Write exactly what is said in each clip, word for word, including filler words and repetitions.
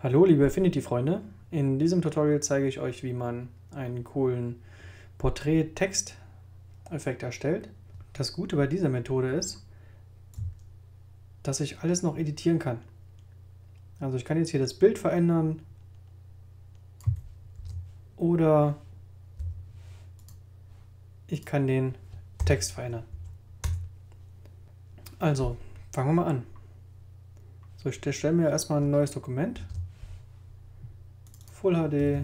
Hallo liebe Affinity-Freunde, in diesem Tutorial zeige ich euch, wie man einen coolen Porträt-Text-Effekt erstellt. Das Gute bei dieser Methode ist, dass ich alles noch editieren kann. Also ich kann jetzt hier das Bild verändern oder ich kann den Text verändern. Also fangen wir mal an. So, ich erstelle mir erstmal ein neues Dokument. Full H D.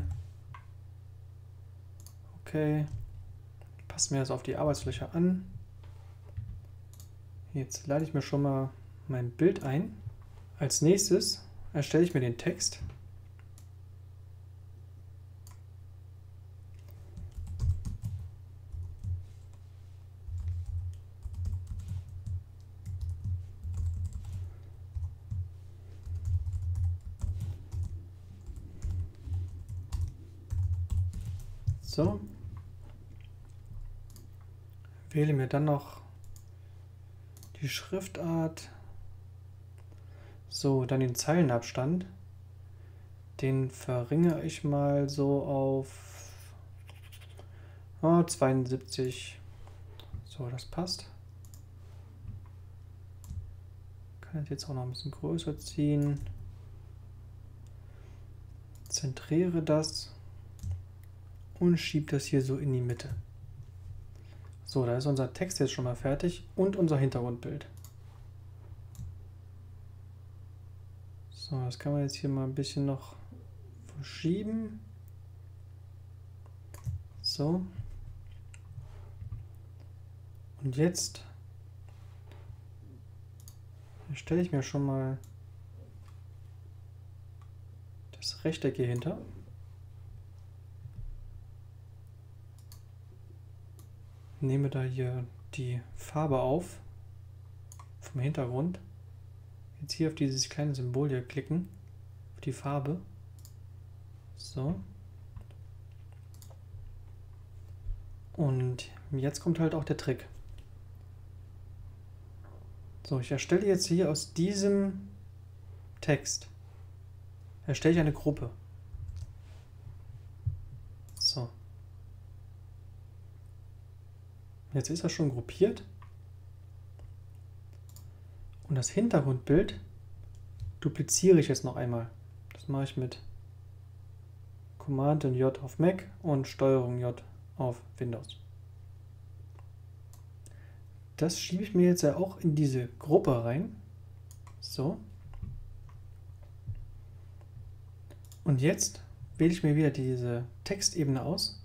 Okay. Passen wir das auf die Arbeitsfläche an. Jetzt lade ich mir schon mal mein Bild ein. Als nächstes erstelle ich mir den Text. So. Wähle mir dann noch die Schriftart. So, dann den Zeilenabstand. Den verringere ich mal so auf oh, zweiundsiebzig. So, das passt. Kann das jetzt auch noch ein bisschen größer ziehen. Zentriere das und schiebe das hier so in die Mitte. So, da ist unser Text jetzt schon mal fertig und unser Hintergrundbild. So, das kann man jetzt hier mal ein bisschen noch verschieben. So. Und jetzt stelle ich mir schon mal das Rechteck hier hinter. Nehme da hier die Farbe auf vom Hintergrund. Jetzt hier auf dieses kleine Symbol hier klicken, auf die Farbe. So. Und jetzt kommt halt auch der Trick. So, ich erstelle jetzt hier aus diesem Text, erstelle ich eine Gruppe. So. Jetzt ist er schon gruppiert. Und das Hintergrundbild dupliziere ich jetzt noch einmal. Das mache ich mit Command und J auf Mac und Steuerung J auf Windows. Das schiebe ich mir jetzt ja auch in diese Gruppe rein. So. Und jetzt wähle ich mir wieder diese Textebene aus.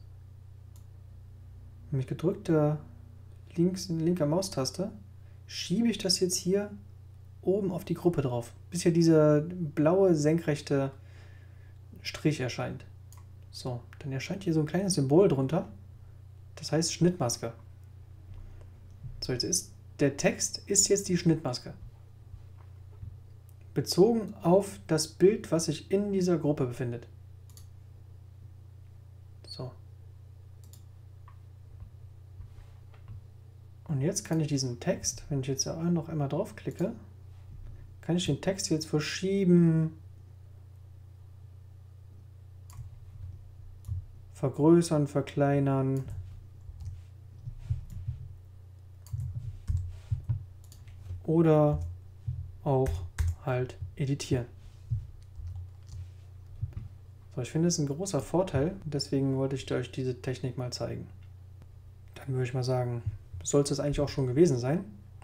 Mit gedrückter links, linker Maustaste schiebe ich das jetzt hier oben auf die Gruppe drauf, bis hier dieser blaue senkrechte Strich erscheint. So, dann erscheint hier so ein kleines Symbol drunter, das heißt Schnittmaske. So, jetzt ist der Text ist jetzt die Schnittmaske. Bezogen auf das Bild, was sich in dieser Gruppe befindet. So. Und jetzt kann ich diesen Text, wenn ich jetzt noch einmal draufklicke, kann ich den Text jetzt verschieben, vergrößern, verkleinern. Oder auch halt editieren. So, ich finde es ein großer Vorteil, deswegen wollte ich euch diese Technik mal zeigen. Dann würde ich mal sagen, soll es das eigentlich auch schon gewesen sein.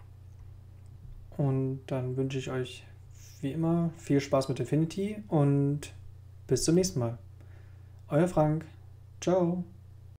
Und dann wünsche ich euch wie immer viel Spaß mit Affinity und bis zum nächsten Mal. Euer Frank. Ciao.